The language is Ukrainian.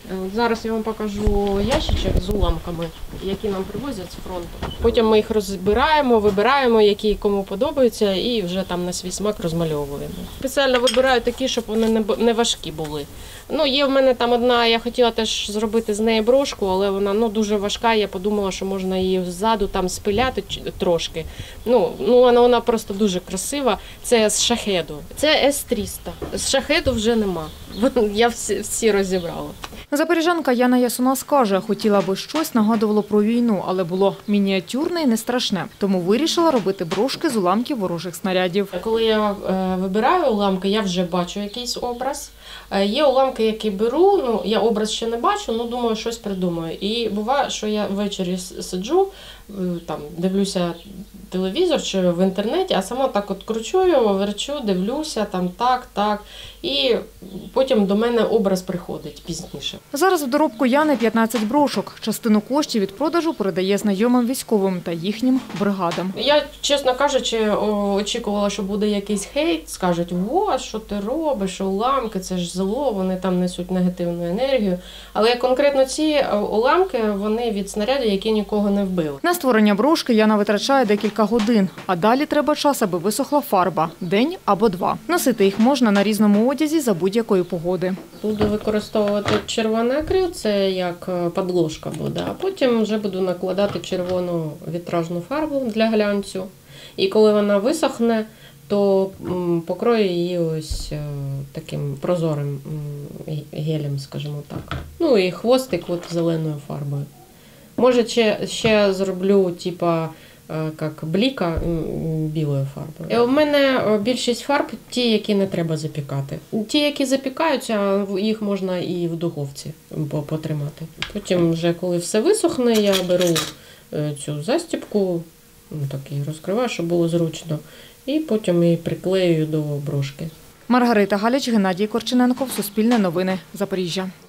Зараз я вам покажу ящичок з уламками, які нам привозять з фронту. Потім ми їх розбираємо, вибираємо, які кому подобаються, і вже там на свій смак розмальовуємо. Спеціально вибираю такі, щоб вони не важкі були. Ну, є в мене там одна, я хотіла теж зробити з неї брошку, але вона дуже важка, я подумала, що можна її ззаду там спиляти трошки. Вона просто дуже красива. Це з шахеду. Це С-300. З шахеду вже нема. Я всі розібрала. Запоріжанка Яна Ясуна скаже, хотіла би щось нагадувало про війну, але було мініатюрне і не страшне. Тому вирішила робити брошки з уламків ворожих снарядів. Коли я вибираю уламки, я вже бачу якийсь образ. Є уламки, які беру, я образ ще не бачу, думаю, щось придумаю. І буває, що я ввечері сиджу, там, дивлюся телевізор чи в інтернеті, а сама так от кручу його, верчу, дивлюся, там так. І потім до мене образ приходить пізніше. Зараз в доробку Яни 15 брошок. Частину коштів від продажу передає знайомим військовим та їхнім бригадам. Я, чесно кажучи, очікувала, що буде якийсь хейт. Скажуть, що ти робиш, уламки, це ж зло, вони там несуть негативну енергію. Але конкретно ці уламки, вони від снарядів, які нікого не вбили. На створення брошки Яна витрачає декілька годин, а далі треба час, аби висохла фарба – день або два. Носити їх можна на різному одязі за будь-якої погоди. Буду використовувати червоний акрил, це як підложка буде, а потім вже буду накладати червону вітражну фарбу для глянцю. І коли вона висохне, то покрою її ось таким прозорим гелем, скажімо так. І хвостик зеленою фарбою. Може, ще зроблю, як бліка білою фарбою. У мене більшість фарб ті, які не треба запікати. Ті, які запікаються, їх можна і в духовці потримати. Потім, вже коли все висохне, я беру цю застібку, так її розкриваю, щоб було зручно, і потім її приклею до брошки. Маргарита Галіч, Геннадій Корчененков, Суспільне новини, Запоріжжя.